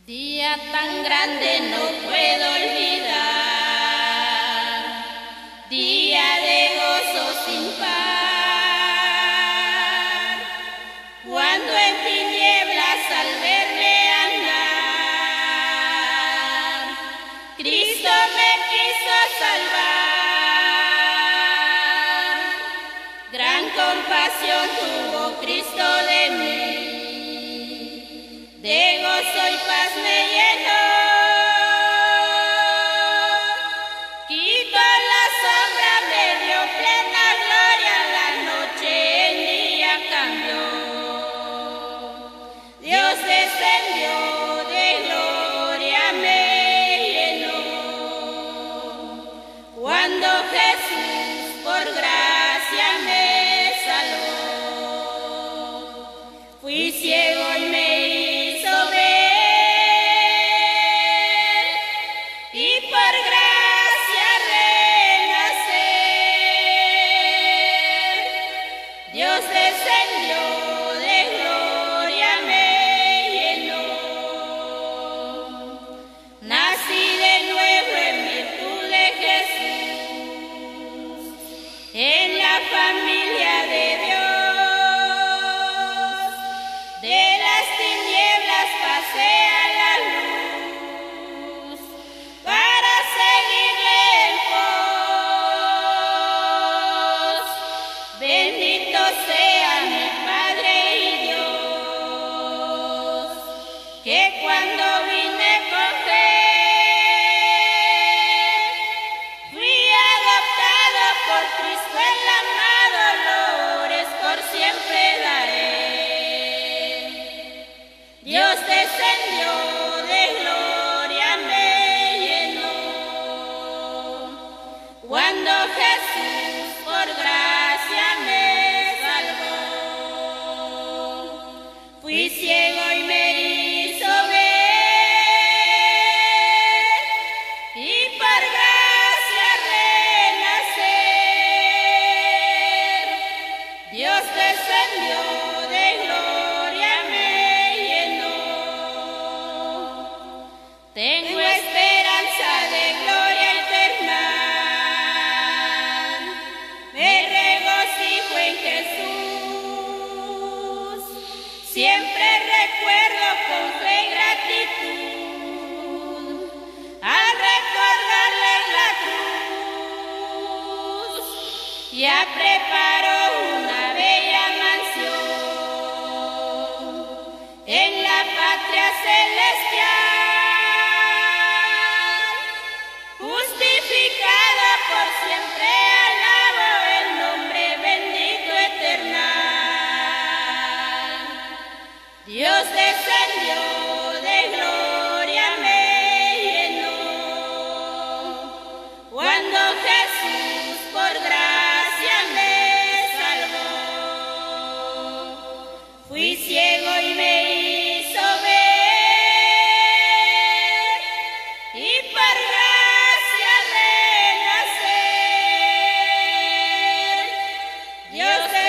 Día tan grande no puedo olvidar, día de gozo sin par, cuando en tinieblas al verme andar, Cristo me quiso salvar, gran compasión tuvo Cristo de mí. De gozo y paz me llenó, quitó la sombra, me dio plena gloria, la noche en día cambió. Dios descendió, de gloria me llenó, cuando Jesús por gracia me salvó. Fui ciego y me Dios descendió, de gloria me llenó. Nací de nuevo en virtud de Jesús, en la familia de Dios. De las tinieblas pasé a la luz, para seguirle en pos. Bendito sea mi Padre y Dios, que cuando vine con fe, fui adoptado por Cristo el amado, loores por siempre daré. Dios descendió, de gloria me llenó, cuando Jesús por gracia me salvó. Fui ciego y me hizo ver, y por gracia renacer. Dios descendió, de gloria me llenó. Tengo esperanza de gloria eterna, me regocijo en Jesús, siempre recuerdo con fe y gratitud, al recordarle la cruz, ya preparó una bella mansión en la patria celestial, justificada por siempre alabo el nombre bendito eternal. Dios descendió, de gloria me llenó, cuando Jesús por gracia me salvó. Fui ciego y me hizo ver, y por gracia renacer. Dios